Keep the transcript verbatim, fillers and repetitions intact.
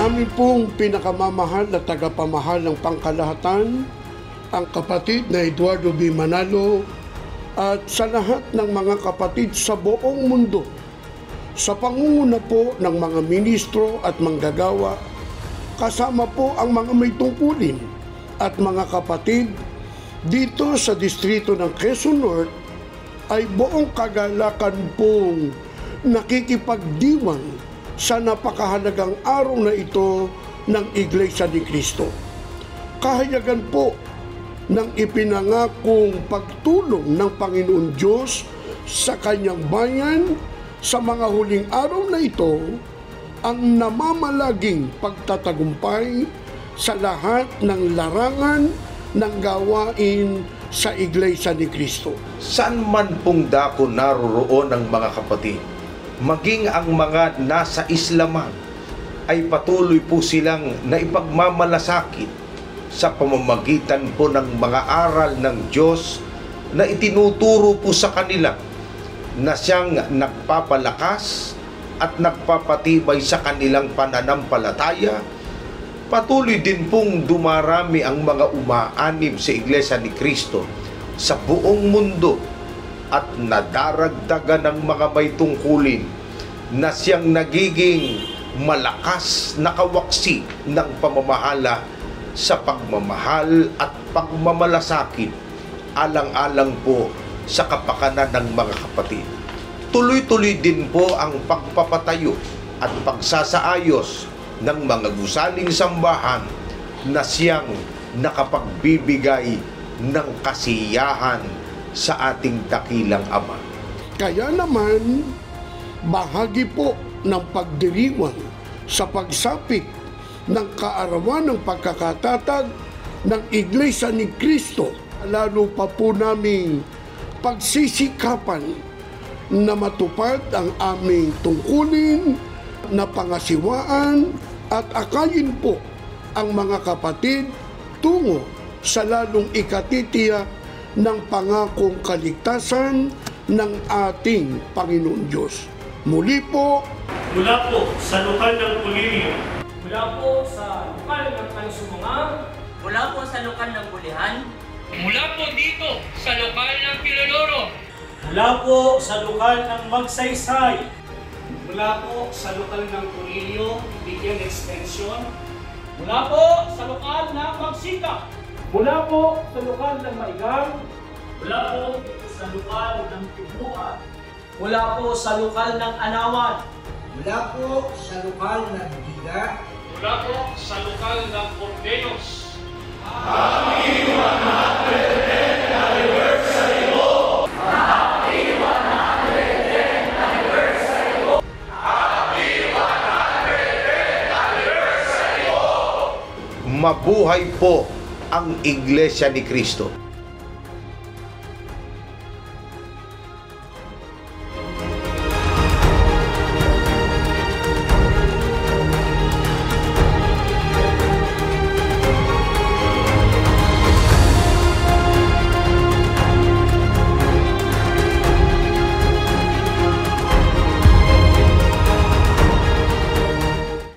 Namin pong pinakamamahal na tagapamahal ng pangkalahatan, ang kapatid na Eduardo B. Manalo, at sa lahat ng mga kapatid sa buong mundo, sa pangunguna po ng mga ministro at manggagawa, kasama po ang mga may tungkulin at mga kapatid dito sa distrito ng Quezon North, ay buong kagalakan pong nakikipagdiwang sa napakahalagang araw na ito ng Iglesia ni Cristo. Kahayagan po ng ipinangakong pagtulong ng Panginoon Diyos sa kanyang bayan sa mga huling araw na ito, ang namamalaging pagtatagumpay sa lahat ng larangan ng gawain sa Iglesia ni Cristo. Saan man pong dako naroroon ng mga kapatid, maging ang mga nasa Islaman, ay patuloy po silang naipagmamalasakit sa pamamagitan po ng mga aral ng Diyos na itinuturo po sa kanila, na siyang nagpapalakas at nagpapatibay sa kanilang pananampalataya. Patuloy din pong dumarami ang mga umaanib sa Iglesia ni Cristo sa buong mundo at nadaragdagan ng mga may tungkulin na siyang nagiging malakas na kawaksi ng pamamahala sa pagmamahal at pagmamalasakit alang-alang po sa kapakanan ng mga kapatid. Tuloy-tuloy din po ang pagpapatayo at pagsasaayos ng mga gusaling sambahan na siyang nakapagbibigay ng kasiyahan sa ating dakilang Ama. Kaya naman, bahagi po ng pagdiriwang sa pagsapit ng kaarawan ng pagkakatatag ng Iglesia ni Cristo, lalo pa po naming pagsisikapan na matupad ang aming tungkulin na pangasiwaan at akayin po ang mga kapatid tungo sa lalong ikatitiyak ng pangakong kaligtasan ng ating Panginoon Diyos. Muli po, mula po sa lokal ng Pulilio, mula po sa lokal ng Pansumunga, mula po sa lokal ng Bulihan, mula po dito sa lokal ng Piloloro, mula po sa lokal ng Magsaysay, mula po sa lokal ng Pulilio, Bigyan Extension, mula po sa lokal ng Magsika, mula po sa lokal ng Maigang, mula po sa lokal ng Tibuan, mula po sa lokal ng Anawan, mula po sa lokal ng Biga, mula po sa lokal ng Ordenos. Happy one hundred tenth anniversary mo! Happy one hundred tenth anniversary mo! Happy one hundred tenth anniversary mo! Mabuhay po ang Iglesia ni Cristo.